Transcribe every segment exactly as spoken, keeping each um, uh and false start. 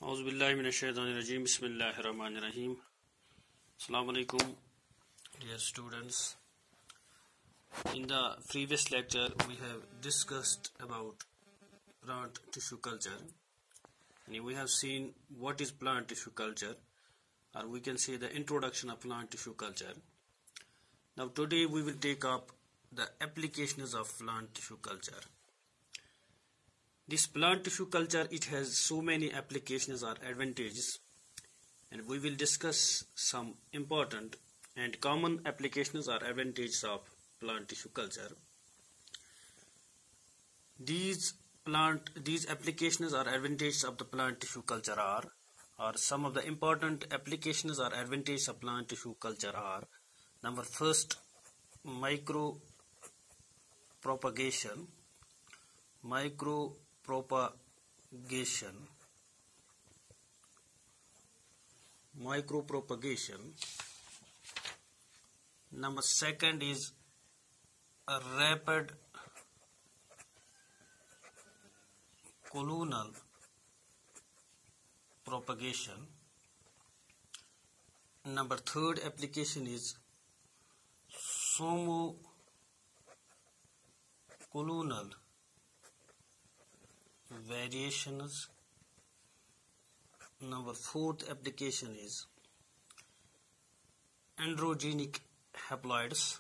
Auzubillahiminash-shaytanir-rajim. Bismillahir-rahmanir-rahim. Assalamu alaikum, dear students. In the previous lecture, we have discussed about plant tissue culture. And we have seen what is plant tissue culture, or we can say the introduction of plant tissue culture. Now today we will take up the applications of plant tissue culture. This plant tissue culture, it has so many applications or advantages, and we will discuss some important and common applications or advantages of plant tissue culture. These plant these applications or advantages of the plant tissue culture are or some of the important applications or advantages of plant tissue culture are: number first, micro propagation micro propagation micropropagation. Number second is a rapid colonial propagation. Number third application is somo-colonial variations. Number fourth application is androgenic haploids.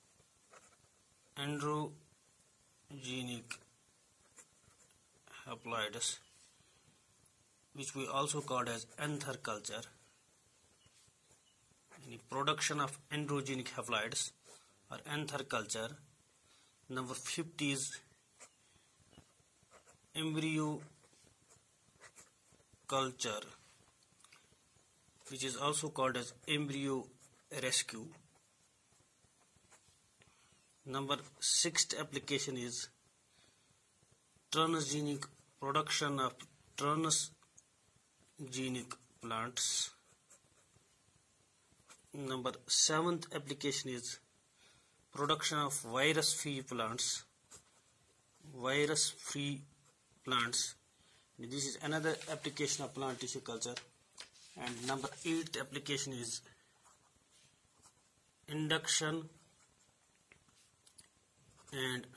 Androgenic haploids, which we also call as anther culture. Any production of androgenic haploids or anther culture. Number fifth is embryo culture, which is also called as embryo rescue. Number sixth application is transgenic production of transgenic plants. Number seventh application is production of virus-free plants. Virus-free plants. This is another application of plant tissue culture. And number eighth application is induction and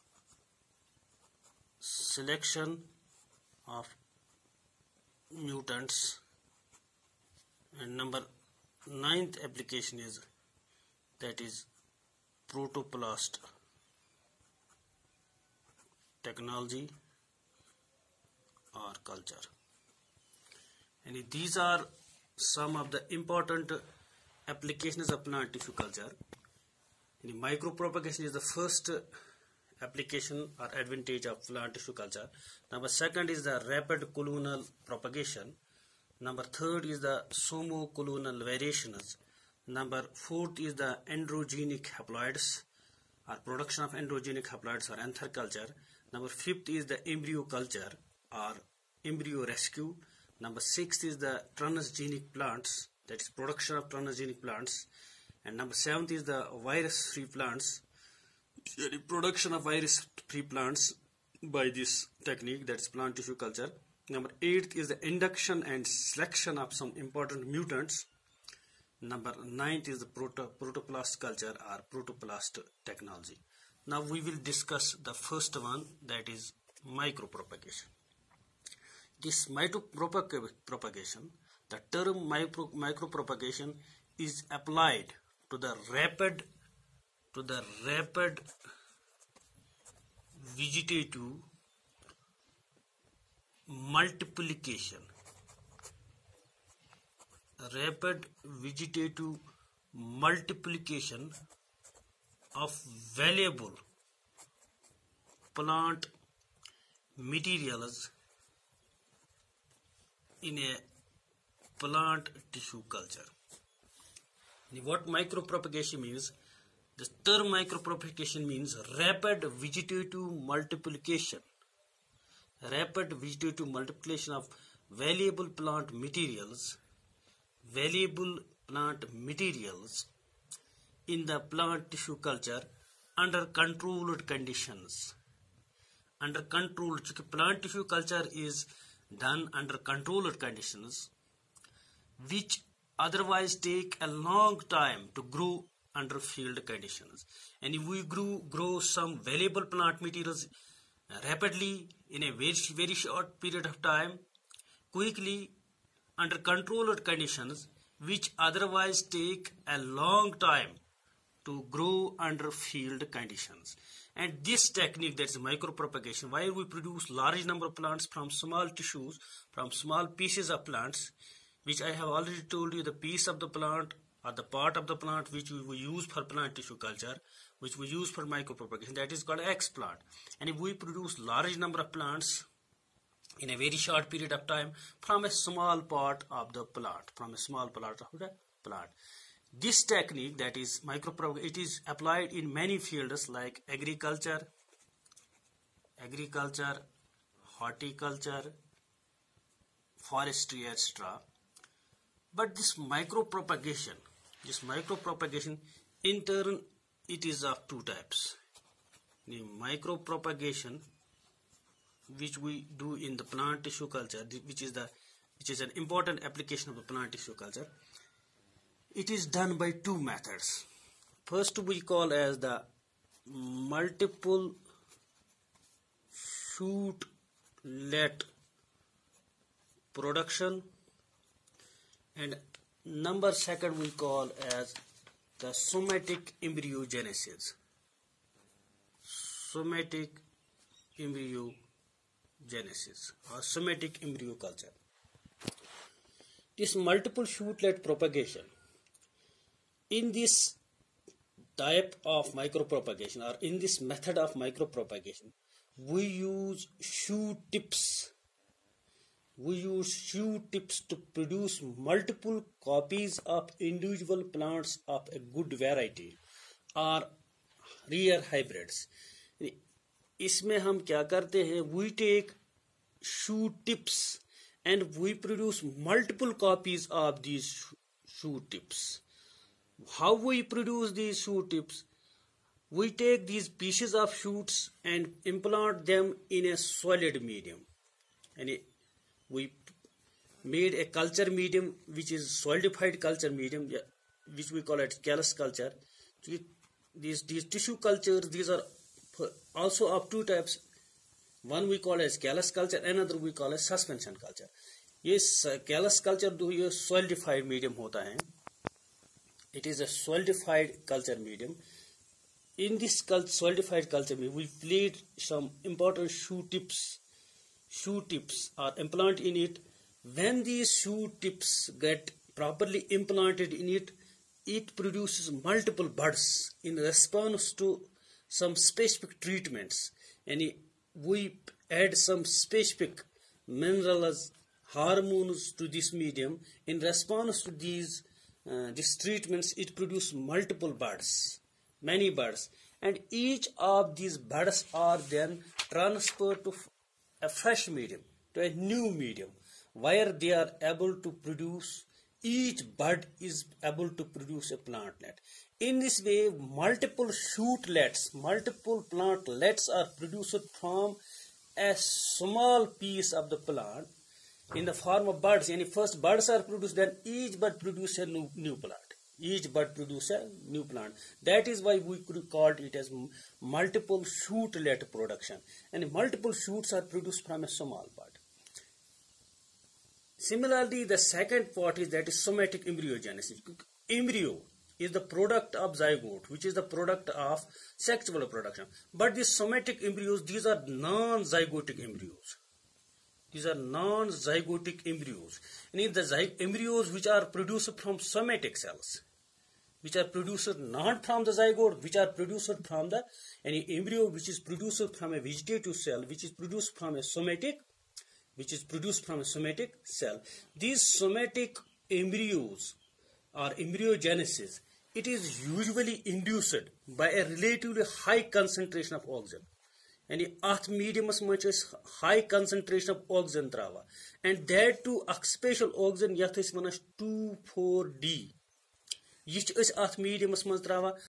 selection of mutants. And number ninth application is that is protoplast technology or culture. And these are some of the important applications of plant tissue culture. And micropropagation is the first application or advantage of plant tissue culture. Number second is the rapid colonial propagation. Number third is the somo-colonial variations. Number fourth is the androgenic haploids or production of androgenic haploids or anther culture. Number fifth is the embryo culture or embryo rescue. Number sixth is the transgenic plants, that is production of transgenic plants. And number seventh is the virus-free plants, the production of virus-free plants by this technique, that is plant tissue culture. Number eighth is the induction and selection of some important mutants. Number ninth is the proto protoplast culture or protoplast technology. Now we will discuss the first one, that is micropropagation. This micropropagation, the term micro micropropagation is applied to the rapid to the rapid vegetative multiplication rapid vegetative multiplication of valuable plant materials in a plant tissue culture. What micropropagation means? The term micropropagation means rapid vegetative multiplication. Rapid vegetative multiplication of valuable plant materials, valuable plant materials in the plant tissue culture under controlled conditions. Under controlled, plant tissue culture is done under controlled conditions, which otherwise take a long time to grow under field conditions. And if we grow, grow some valuable plant materials rapidly in a very, very short period of time, quickly under controlled conditions, which otherwise take a long time to grow under field conditions. And this technique, that is micropropagation, where we produce large number of plants from small tissues, from small pieces of plants, which I have already told you, the piece of the plant or the part of the plant which we use for plant tissue culture, which we use for micropropagation, that is called X plant. And if we produce large number of plants in a very short period of time from a small part of the plant, from a small part of the plant. This technique, that is micropropagation, it is applied in many fields like agriculture, agriculture, horticulture, forestry, et cetera. But this micropropagation, this micropropagation, in turn, it is of two types. The micropropagation, which we do in the plant tissue culture, which is the which is an important application of the plant tissue culture. It is done by two methods. First, we call as the multiple shootlet production, and number second we call as the somatic embryogenesis. Somatic embryogenesis or somatic embryo culture. This multiple shootlet propagation, in this type of micropropagation or in this method of micropropagation, we use shoot tips. We use shoot tips to produce multiple copies of individual plants of a good variety or rare hybrids. इसमें हम क्या करते हैं? We take shoot tips and we produce multiple copies of these shoot tips. How we produce these shoot tips? We take these pieces of shoots and implant them in a solid medium. And we made a culture medium which is solidified culture medium, which we call it callus culture. These, these tissue cultures, these are also of two types. One we call as callus culture, another we call as suspension culture. Yes, callus culture do ये solidified medium होता है. It is a solidified culture medium. In this solidified culture medium, we placed some important shoot tips. Shoot tips are implanted in it. When these shoot tips get properly implanted in it, it produces multiple buds in response to some specific treatments. And we add some specific minerals, hormones to this medium. In response to these uh, these treatments, it produces multiple buds, many buds, and each of these buds are then transferred to a fresh medium, to a new medium, where they are able to produce, each bud is able to produce a plantlet. In this way, multiple shootlets, multiple plantlets are produced from a small piece of the plant in the form of buds. And first buds are produced, then each bud produces a new, new plant. Each bud produces a new plant. That is why we could call it as multiple shootlet production. And multiple shoots are produced from a small bud. Similarly, the second part is that is somatic embryogenesis. Embryo is the product of zygote, which is the product of sexual reproduction. But these somatic embryos, these are non-zygotic embryos. These are non-zygotic embryos. And in the embryos which are produced from somatic cells, which are produced not from the zygote, which are produced from the any embryo which is produced from a vegetative cell, which is produced from a somatic, which is produced from a somatic cell. These somatic embryos or embryogenesis, it is usually induced by a relatively high concentration of oxygen. And at medium is high concentration of oxygen trava. And that too, special oxygen yath is two four D. This is at medium trava.